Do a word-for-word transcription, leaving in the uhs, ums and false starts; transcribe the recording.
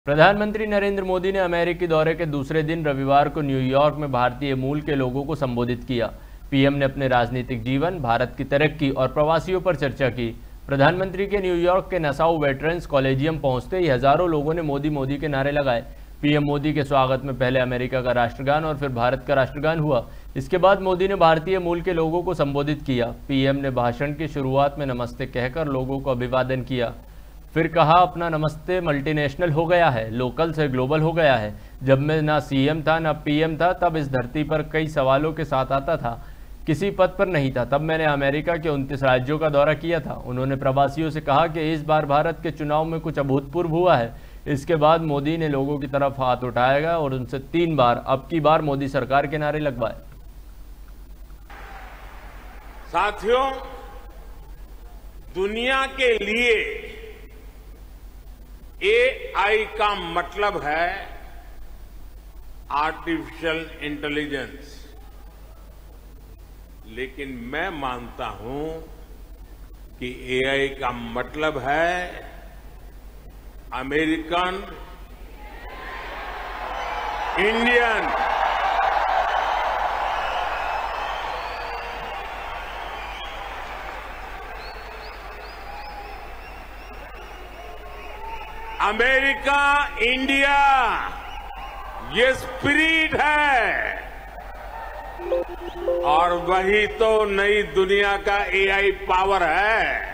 प्रधानमंत्री नरेंद्र मोदी ने अमेरिकी दौरे के दूसरे दिन रविवार को न्यूयॉर्क में भारतीय मूल के लोगों को संबोधित किया। पीएम ने अपने राजनीतिक जीवन, भारत की तरक्की और प्रवासियों पर चर्चा की। प्रधानमंत्री के न्यूयॉर्क के नसाउ वेटरन्स कॉलेजियम पहुंचते ही हजारों लोगों ने मोदी मोदी के नारे लगाए। पीएम मोदी के स्वागत में पहले अमेरिका का राष्ट्रगान और फिर भारत का राष्ट्रगान हुआ। इसके बाद मोदी ने भारतीय मूल के लोगों को संबोधित किया। पीएम ने भाषण की शुरुआत में नमस्ते कहकर लोगों को अभिवादन किया, फिर कहा अपना नमस्ते मल्टीनेशनल हो गया है, लोकल से ग्लोबल हो गया है। जब मैं ना सीएम था ना पीएम था, तब इस धरती पर कई सवालों के साथ आता था, किसी पद पर नहीं था। तब मैंने अमेरिका के उनतीस राज्यों का दौरा किया था। उन्होंने प्रवासियों से कहा कि इस बार भारत के चुनाव में कुछ अभूतपूर्व हुआ है। इसके बाद मोदी ने लोगों की तरफ हाथ उठाएगा और उनसे तीन बार अब की बार मोदी सरकार के नारे लगवाए। साथियों, दुनिया के लिए एआई का मतलब है आर्टिफिशियल इंटेलिजेंस, लेकिन मैं मानता हूं कि एआई का मतलब है अमेरिकन इंडियन अमेरिका इंडिया, ये स्पिरिट है और वही तो नई दुनिया का एआई पावर है।